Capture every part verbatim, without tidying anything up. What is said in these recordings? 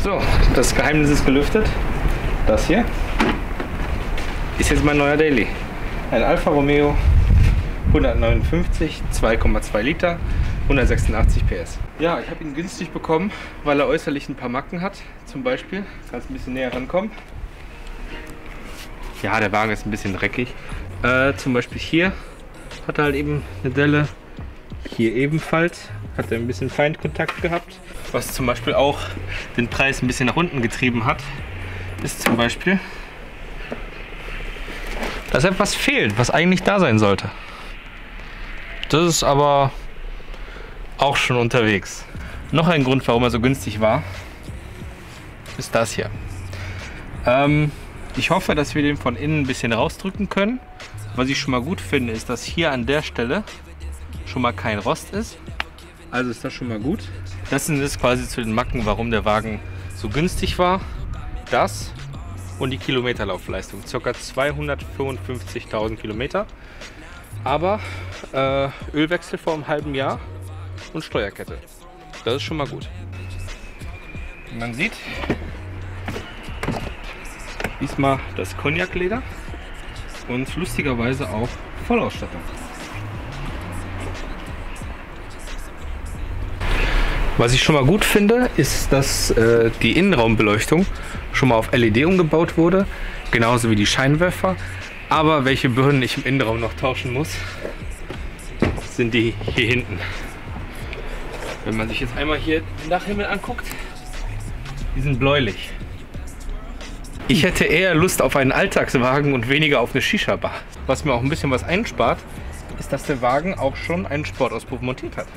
So, das Geheimnis ist gelüftet. Das hier ist jetzt mein neuer Daily. Ein Alfa Romeo hundertneunundfünfzig, zwei Komma zwei Liter, hundertsechsundachtzig P S. Ja, ich habe ihn günstig bekommen, weil er äußerlich ein paar Macken hat. Zum Beispiel, kannst ein bisschen näher rankommen. Ja, der Wagen ist ein bisschen dreckig. Äh, zum Beispiel hier hat er halt eben eine Delle. Hier ebenfalls hat er ein bisschen Feindkontakt gehabt. Was zum Beispiel auch den Preis ein bisschen nach unten getrieben hat, ist zum Beispiel, dass etwas fehlt, was eigentlich da sein sollte. Das ist aber auch schon unterwegs. Noch ein Grund, warum er so günstig war, ist das hier. Ähm, ich hoffe, dass wir den von innen ein bisschen rausdrücken können. Was ich schon mal gut finde, ist, dass hier an der Stelle schon mal kein Rost ist. Also ist das schon mal gut. Das sind jetzt quasi zu den Macken, warum der Wagen so günstig war. Das und die Kilometerlaufleistung. Ca. zweihundertfünfundfünfzigtausend Kilometer. Aber äh, Ölwechsel vor einem halben Jahr und Steuerkette. Das ist schon mal gut. Wie man sieht, diesmal das Cognac-Leder und lustigerweise auch Vollausstattung. Was ich schon mal gut finde, ist, dass äh, die Innenraumbeleuchtung schon mal auf L E D umgebaut wurde, genauso wie die Scheinwerfer. Aber welche Birnen ich im Innenraum noch tauschen muss, sind die hier hinten. Wenn man sich jetzt einmal hier den Dachhimmel anguckt, die sind bläulich. Ich hätte eher Lust auf einen Alltagswagen und weniger auf eine Shisha-Bar. Was mir auch ein bisschen was einspart, ist, dass der Wagen auch schon einen Sportauspuff montiert hat.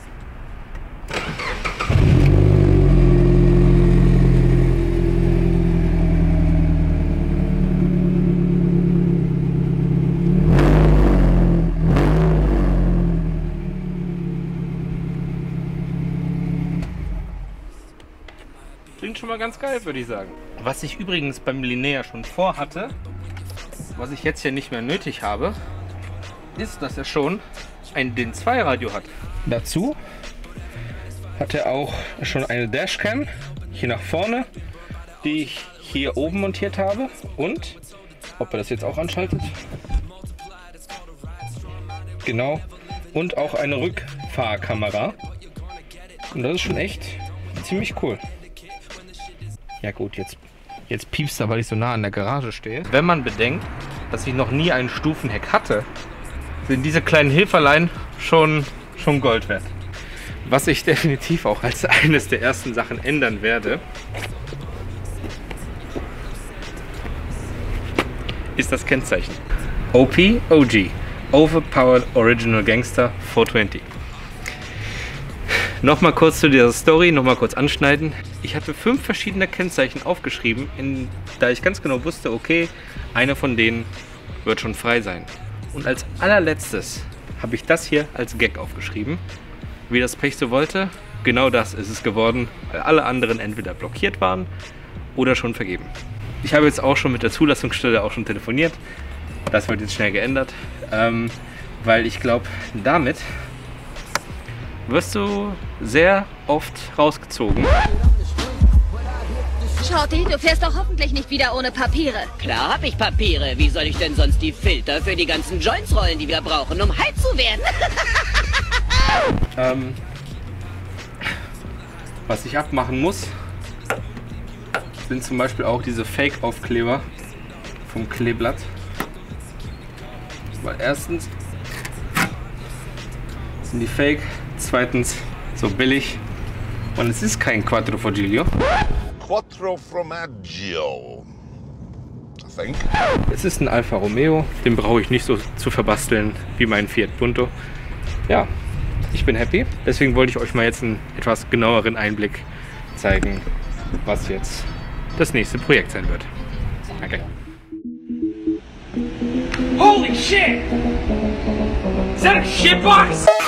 Klingt schon mal ganz geil, würde ich sagen. Was ich übrigens beim Linnea schon vorhatte, was ich jetzt hier nicht mehr nötig habe, ist, dass er schon ein D I N zwei Radio hat. Dazu hat er auch schon eine Dashcam hier nach vorne, die ich hier oben montiert habe. Und, ob er das jetzt auch anschaltet, genau, und auch eine Rückfahrkamera. Und das ist schon echt ziemlich cool. Ja gut, jetzt, jetzt piepst er, weil ich so nah an der Garage stehe. Wenn man bedenkt, dass ich noch nie einen Stufenheck hatte, sind diese kleinen Hilferlein schon, schon Gold wert. Was ich definitiv auch als eines der ersten Sachen ändern werde, ist das Kennzeichen. O P O G, Overpowered Original Gangster vierhundertzwanzig. Nochmal kurz zu dieser Story, nochmal kurz anschneiden. Ich hatte fünf verschiedene Kennzeichen aufgeschrieben, in, da ich ganz genau wusste, okay, einer von denen wird schon frei sein. Und als allerletztes habe ich das hier als Gag aufgeschrieben. Wie das Pech so wollte, genau das ist es geworden, weil alle anderen entweder blockiert waren oder schon vergeben. Ich habe jetzt auch schon mit der Zulassungsstelle auch schon telefoniert. Das wird jetzt schnell geändert, ähm, weil ich glaube, damit wirst du sehr oft rausgezogen. Shorty, du fährst doch hoffentlich nicht wieder ohne Papiere. Klar hab ich Papiere. Wie soll ich denn sonst die Filter für die ganzen Joints rollen, die wir brauchen, um high zu werden? ähm, was ich abmachen muss, sind zum Beispiel auch diese Fake-Aufkleber vom Kleeblatt. Weil erstens sind die Fake, zweitens so billig und es ist kein Quattro Formaggio. Quattro Formaggio. I think. Es ist ein Alfa Romeo, den brauche ich nicht so zu verbasteln wie meinen Fiat Punto. Ja, ich bin happy. Deswegen wollte ich euch mal jetzt einen etwas genaueren Einblick zeigen, was jetzt das nächste Projekt sein wird. Okay. Holy shit! Is that a shitbox?